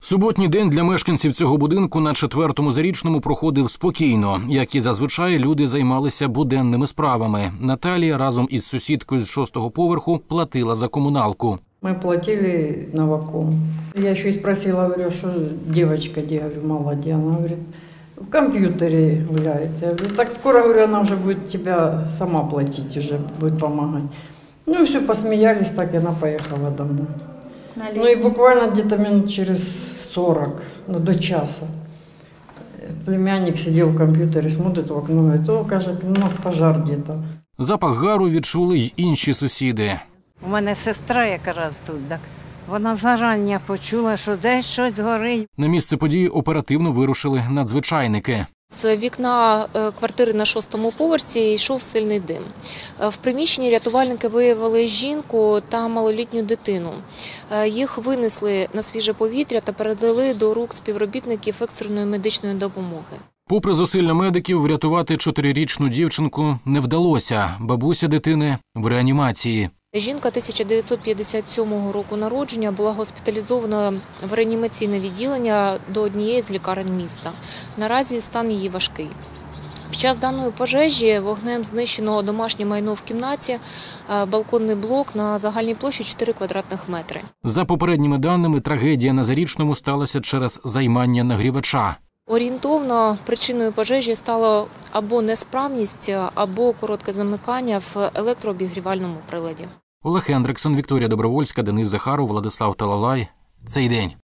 Суботній день для мешканців цього будинку на 4-му Зарічному проходив спокійно. Як і зазвичай, люди займалися буденними справами. Наталія разом із сусідкою з 6-го поверху платила за комуналку. Мы платили новаком. Я еще и спросила, говорю, что девочка, где, говорю, мало где. Она говорит, в компьютере гуляет. Я говорю, так скоро, говорю, она уже будет тебя сама платить, уже будет помогать. Ну и все, посмеялись, так и она поехала домой. Ну и буквально где-то минут через 40, ну до часа. Племянник сидел в компьютере, смотрит в окно, говорит, о, кажется, у нас пожар где-то. Запах гару відчули й інші сусіди. У мене сестра якраз тут, так вона зарання почула, що десь щось горить. На місце події оперативно вирушили надзвичайники. З вікна квартири на 6-му поверсі йшов сильний дим. В приміщенні рятувальники виявили жінку та малолітню дитину. Їх винесли на свіже повітря та передали до рук співробітників екстреної медичної допомоги. Попри зусилля медиків, врятувати 4-річну дівчинку не вдалося. Бабуся дитини в реанімації. Жінка 1957 року народження була госпіталізована в реанімаційне відділення до однієї з лікарень міста. Наразі стан її важкий. Під час даної пожежі вогнем знищено домашнє майно в кімнаті, балконний блок на загальній площі 4 квадратних метри. За попередніми даними, трагедія на Зарічному сталася через займання нагрівача. Орієнтовно причиною пожежі стало або несправність, або коротке замикання в електрообігрівальному приладі. Олег Хендриксон, Вікторія Добровольська, Денис Захаров, Владислав Талалай. Цей день.